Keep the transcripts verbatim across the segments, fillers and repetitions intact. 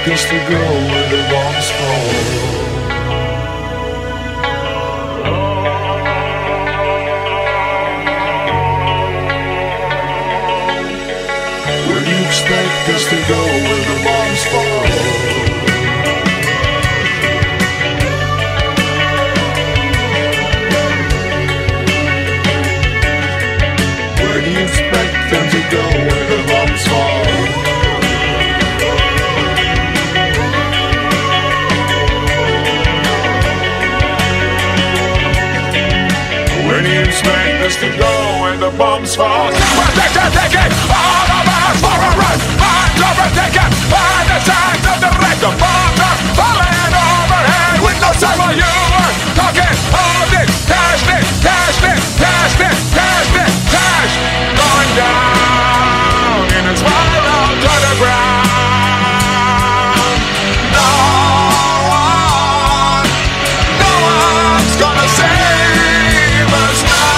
us to go where the bombs fall? Where do you expect us to go where the bombs fall? Where do you expect them to go where the bombs fall? Where do you expect us to go when the bombs fall? We're taking, taking all of us for a run. Minds overtaken by the signs of the wreck. The bombs are falling overhead with no sign while you are talking. All this cash, this, cash, this, cash, this, cash, this, cash going down in a spiral to the ground. No one, no one's gonna save us now.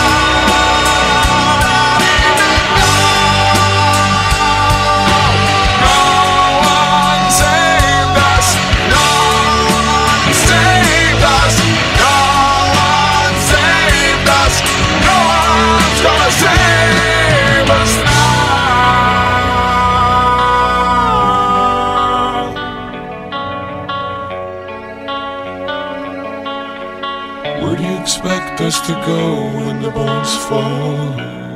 No one saved us. No one saved us. No one saved us. No one's gonna save us now. Where do you expect us to go when the bombs fall?